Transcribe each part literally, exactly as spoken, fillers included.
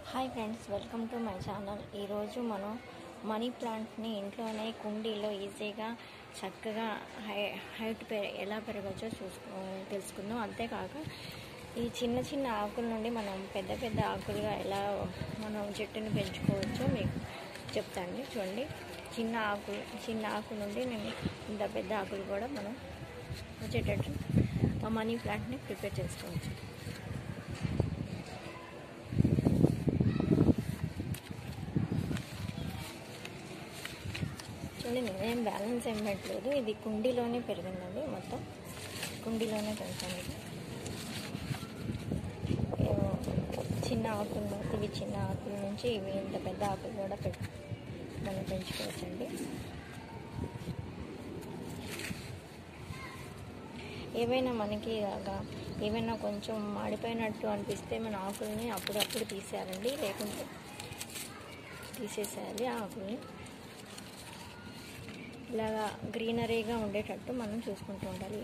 Hi friends, welcome to my channel. ఈరోజు మనం money ప్లాంట్ని ఇంట్లోనే కుండీలో ఈజీగా చక్కగా హై హైట్ పె ఎలా పెరగచ్చో చూసుకో తెలుసుకుందాం. అంతేకాక ఈ చిన్న చిన్న ఆకుల నుండి మనం పెద్ద పెద్ద ఆకులుగా ఎలా మనం చెట్టుని పెంచుకోవచ్చో మీకు చెప్తాండి. చూడండి, చిన్న ఆకు చిన్న ఆకు నుండి నేను ఇంత పెద్ద ఆకులు కూడా మనం వచ్చేటట్టు ఆ మనీ ప్లాంట్ని ప్రిపేర్ చేసుకోవచ్చు. చూడండి, నేనేం బ్యాలెన్స్ ఏం పెట్టలేదు, ఇది కుండీలోనే పెరిగిందండి. మొత్తం కుండీలోనే పెంచాను. చిన్న ఆకులు ఇవి చిన్న ఆకుల నుంచి ఇవి ఇంత పెద్ద ఆకులు కూడా పెట్టి మనం పెంచుకోవచ్చండి. ఏవైనా మనకి ఏమైనా కొంచెం మాడిపోయినట్టు అనిపిస్తే మన ఆకుల్ని అప్పుడప్పుడు తీసేయాలండి, లేకుంటే తీసేసేయాలి. ఆ ఆకుల్ని ఇలాగా గ్రీనరీగా ఉండేటట్టు మనం చూసుకుంటూ ఉండాలి.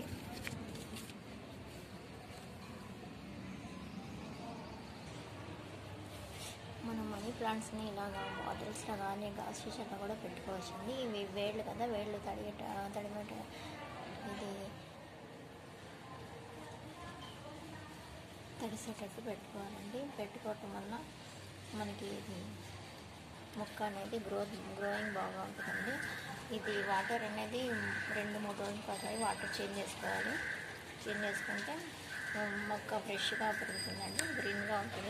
మనం మనీ ప్లాంట్స్ని ఇలాగా బాటిల్స్లో కానీ గాజు సీసాలో కూడా పెట్టుకోవచ్చండి. ఇవి వేళ్ళు కదా, వేళ్ళు తడిగట తడిమట ఇది తడిసేటట్టు పెట్టుకోవాలండి. పెట్టుకోవటం వల్ల మనకి ఇది మొక్క అనేది గ్రోత్ గ్రోయింగ్ బాగా ఉంటుందండి. ఇది వాటర్ అనేది రెండు మూడు రోజులకు ఒకసారి వాటర్ చేంజ్ చేసుకోవాలి. చేంజ్ చేసుకుంటే మొక్క ఫ్రెష్గా పెరుగుతుందండి, గ్రీన్గా ఉంటుంది.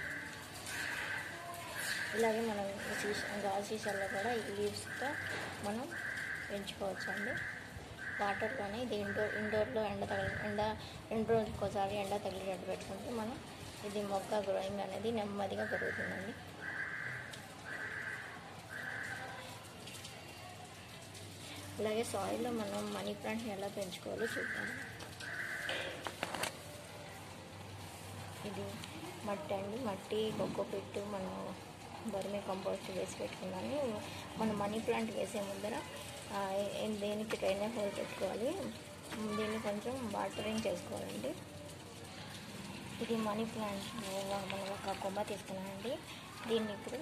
ఇలాగే మనం సీసా గాజు సీసాల్లో కూడా ఈ లీవ్స్తో మనం పెంచుకోవచ్చు అండి. వాటర్లోనే ఇది ఇండోర్ ఇండోర్లో ఎండ తగిలి ఎండ రెండు రోజులకు ఒకసారి ఎండ తగిలేటట్టు పెట్టుకుంటే మనం ఇది మొక్క గ్రోయింగ్ అనేది నెమ్మదిగా పెరుగుతుందండి. అలాగే సాయిల్లో మనం మనీ ప్లాంట్ని ఎలా పెంచుకోవాలో చూద్దాం. ఇది మట్టి అండి, మట్టి కోకోపిట్ మనం బర్మీ కంపోస్ట్ వేసి పెట్టుకున్నాను. మనం మనీ ప్లాంట్ వేసే ముందర దేనికి ట్రైనర్ హోల్ పెట్టుకోవాలి. దీన్ని కొంచెం వాటరింగ్ చేసుకోవాలండి. ఇది మనీ ప్లాంట్ మనం ఒక కొమ్మ తీసుకున్నామండి. దీన్ని ఇప్పుడు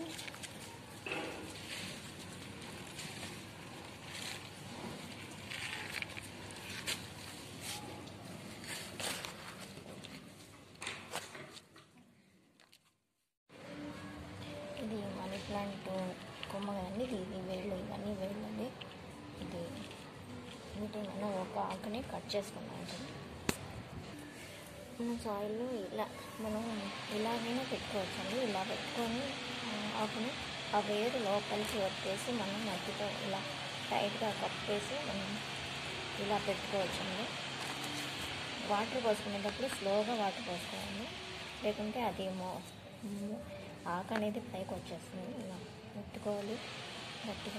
ఇది మనీ ప్లాంట్ కొమ్మ కదండి, ఇది ఇది వేళ్ళు, ఇవన్నీ వేళ్ళు అండి. ఇది వీటిని మనం ఒక ఆకుని కట్ చేసుకున్నాం. మన సాయిల్లో ఇలా మనం ఇలాగైనా పెట్టుకోవచ్చు అండి. ఇలా పెట్టుకొని ఆకుని ఆ వేరు లోపలికి వచ్చేసి మనం మట్టితో ఇలా టైట్గా కప్పేసి మనం ఇలా పెట్టుకోవచ్చు అండి. వాటర్ పోసుకునేటప్పుడు స్లోగా వాటర్ పోసుకోవాలి, లేకుంటే అది మో ఆకు అనేది పైకి వచ్చేస్తుంది. ఇలా పెట్టుకోవాలి గట్టిగా.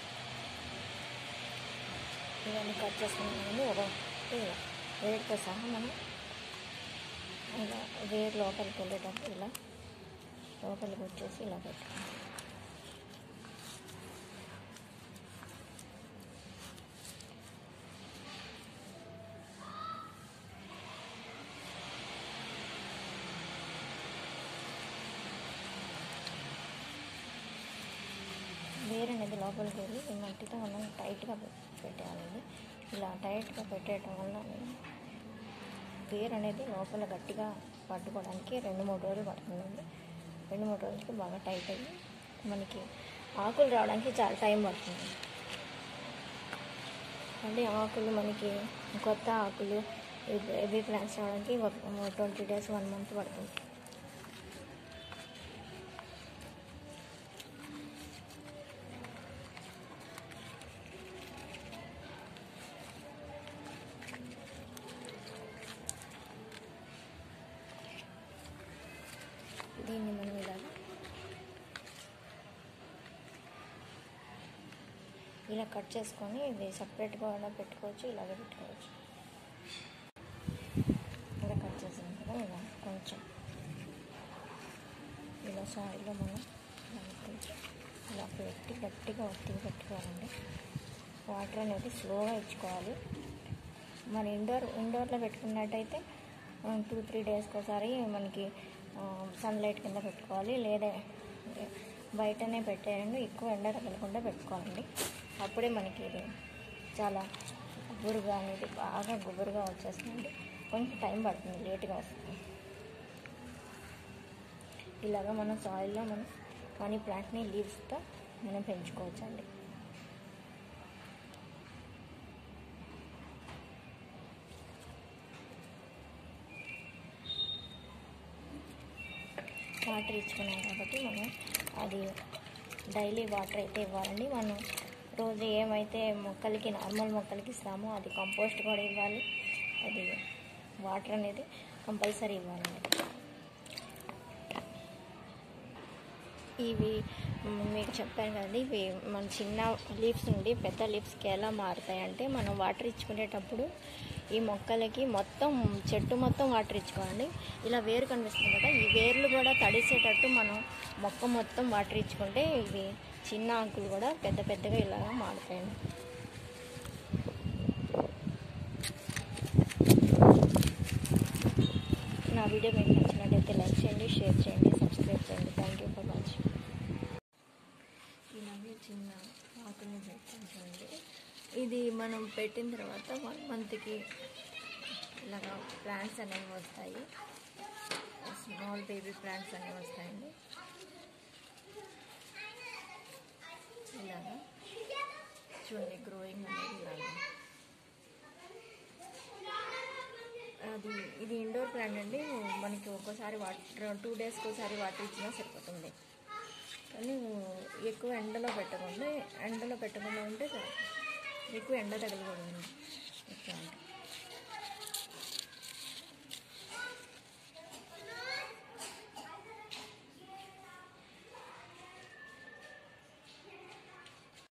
ఇవన్నీ కట్ చేసుకున్నామండి. ఒకటి ఇలా వేడితో సహా మనం ఇలా వేరు లోపలికి వెళ్ళేటప్పుడు ఇలా లోపలికి వచ్చేసి ఇలా పెట్టుకోవాలి. వేరు అనేది లోపలికి వెళ్ళి ఈ మట్టితో మనం టైట్గా పెట్టేయాలండి. ఇలా టైట్గా పెట్టేయటం వల్ల వేరు అనేది లోపల గట్టిగా పట్టుకోవడానికి రెండు మూడు రోజులు పడుతుందండి. రెండు మూడు రోజులకి బాగా టైట్ అయ్యి మనకి ఆకులు రావడానికి చాలా టైం పడుతుంది. అంటే ఆకులు మనకి కొత్త ఆకులు బేబీ ప్లాంట్స్ రావడానికి ఒక ట్వంటీ డేస్ వన్ మంత్ పడుతుంది. దీన్ని మనం ఇలాగ ఇలా కట్ చేసుకొని ఇది సపరేట్గా ఇలా పెట్టుకోవచ్చు, ఇలాగే పెట్టుకోవచ్చు. ఇలా కట్ చేసాం కదా, ఇలా కొంచెం ఇలా సాయిల్లో మనం ఇలా పెట్టి గట్టిగా ఒత్తిడి పెట్టుకోవాలండి. వాటర్ అనేది స్లోగా ఇచ్చుకోవాలి. మన ఇండోర్ ఇండోర్లో పెట్టుకున్నట్టయితే టూ త్రీ డేస్కి ఒకసారి మనకి సన్లైట్ కింద పెట్టుకోవాలి, లేదా బయటనే పెట్టేయండి. ఎక్కువ ఎండ తగలకుండా పెట్టుకోవాలండి. అప్పుడే మనకి ఇది చాలా గుబురుగా అనేది బాగా గుబురుగా వచ్చేస్తుంది. కొంచెం టైం పడుతుంది, లేట్గా వస్తుంది. ఇలాగా మన సాయిల్లో మనం మనీ ప్లాంట్ని లీవ్స్తో మనం పెంచుకోవచ్చండి. వాటర్ ఇచ్చుకున్నాం కాబట్టి మనం అది డైలీ వాటర్ అయితే ఇవ్వాలండి. మనం రోజు ఏమైతే మొక్కలకి నార్మల్ మొక్కలకి ఇస్తామో అది కంపోస్ట్ కూడా ఇవ్వాలి. అది వాటర్ అనేది కంపల్సరీ ఇవ్వాలండి. ఇవి మీకు చెప్పాను కదండి, ఇవి మన చిన్న లీవ్స్ నుండి పెద్ద లీవ్స్కి ఎలా మారుతాయంటే, మనం వాటర్ ఇచ్చుకునేటప్పుడు ఈ మొక్కలకి మొత్తం చెట్టు మొత్తం వాటర్ ఇచ్చుకోండి. ఇలా వేరు కనిపిస్తుంది కదా, ఈ వేర్లు కూడా తడిసేటట్టు మనం మొక్క మొత్తం వాటర్ ఇచ్చుకుంటే ఇవి చిన్న ఆకులు కూడా పెద్ద పెద్దగా ఇలాగా మారుతాయండి. నా వీడియో మీకు నచ్చినట్టయితే లైక్ చేయండి, షేర్ చేయండి, సబ్స్క్రైబ్ చేయండి. Thank you for watching. ఇలాగే చిన్న ఆకుని పెట్టించండి. ఇది మనం పెట్టిన తర్వాత వన్ మంత్కి ఇలాగా ప్లాంట్స్ అనేవి వస్తాయి. స్మాల్ బేబీ ప్లాంట్స్ అనేవి వస్తాయండి. ఇలాగా చూడండి, గ్రోయింగ్ అనేది ఇలాగా. అది ఇది ఇండోర్ ప్లాంట్ అండి. మనకి ఒక్కోసారి వాటర్ టూ డేస్కి ఒకసారి వాటర్ ఇచ్చినా సరిపోతుంది. కానీ ఎక్కువ ఎండలో పెట్టకుండా ఎండలో పెట్టకుండా ఉంటే ఎక్కువ ఎండ తగలకూడదు.